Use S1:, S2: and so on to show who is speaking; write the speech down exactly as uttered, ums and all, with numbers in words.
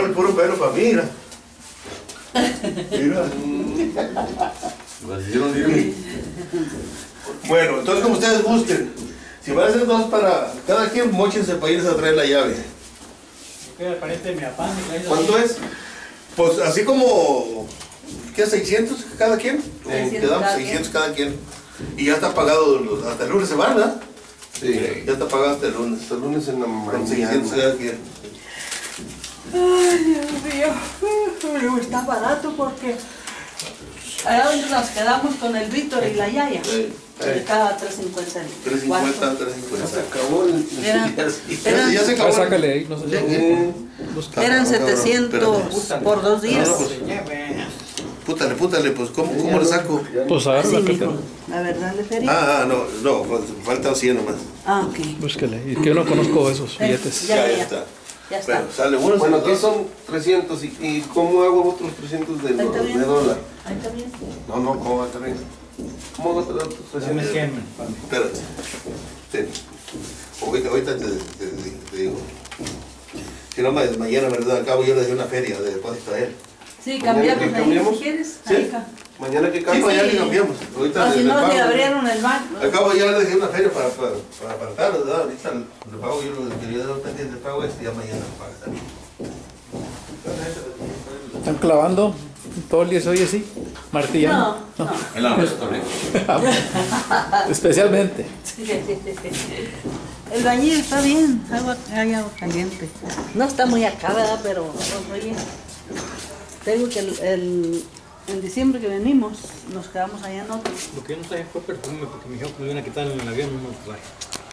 S1: dejaron el puro pelo para mí, mira. Mira. Bueno, entonces como ustedes gusten. Si van a hacer dos para cada quien, móchense para irse a traer la llave. ¿Cuánto es? Pues así como, ¿qué? ¿seiscientos cada quien?
S2: seiscientos
S1: Quedamos
S2: cada
S1: seiscientos cada quien. Y ya está pagado, los- hasta el lunes se van, ¿verdad?
S3: Sí.
S1: Ya está pagado hasta el lunes.
S3: Hasta el lunes en la
S1: Con
S3: mañana.
S1: seiscientos cada quien.
S2: Ay, Dios mío. Pero está barato porque allá donde nos quedamos con el Víctor y la Yaya,
S1: Sí.
S2: de cada tres cincuenta.
S1: tres cincuenta, tres cincuenta.
S3: Se acabó el...
S2: Eran,
S1: Ya,
S2: eran,
S1: ya se
S4: Ah,
S1: acabó.
S4: sácale ahí, no sé si...
S2: eran
S1: Cabrón,
S2: setecientos
S1: espérate.
S2: por dos días.
S1: No, no, pues, pútale, pútale, pues ¿cómo, cómo le saco?
S4: Pues agarra
S2: Así
S4: la
S2: mismo.
S4: cartera.
S2: La verdad, le feria.
S1: Ah, ah, no, no, pues, faltan cien nomás.
S2: Ah, ok.
S4: Búsquele. Y que yo no conozco esos billetes.
S2: Ya,
S1: Ya,
S2: ya.
S1: ya está.
S2: Ya está.
S1: Bueno, sale uno.
S3: Bueno,
S1: sale
S3: aquí
S1: dos.
S3: son trescientos. ¿Y, y cómo hago otros trescientos de,
S2: Ahí
S3: do-
S2: está bien.
S3: de dólar?
S2: Ahí está bien.
S3: No, no, ¿cómo va a tener? ¿Cómo hago otros trescientos?
S1: Espérate. Sí. Ahorita, ahorita te, te- te- te digo. Si no, ma- mañana, ¿verdad? Al cabo yo le doy una feria de depósito a él.
S2: Sí,
S3: Mañana
S2: cambiamos
S3: que
S2: ahí
S3: cambiamos.
S2: si quieres.
S1: ¿Sí?
S2: Ahí ca-
S3: Mañana que
S1: Sí,
S3: cambio.
S1: mañana le cambiamos. Ahorita
S2: No, si
S1: le- le
S2: no,
S1: pago.
S2: se abrieron el banco.
S1: Al cabo ya le dejé una feria para, para, para apartarlo, ¿verdad? Ahorita le pago yo lo que quería dar pendiente, el pago este, ya mañana lo paga también.
S4: Están clavando todo el día se oye así, martillando.
S2: No, no.
S5: En la mesa también.
S4: Especialmente.
S2: El bañil está bien, agua, hay agua caliente. No está muy acá, ¿verdad? Pero, pues, oye, te digo que el, el- en diciembre que venimos, nos quedamos allá en otro.
S6: Lo que yo no sabía fue perfume, porque me dijeron que me iban a quitar en el avión, no me lo traje.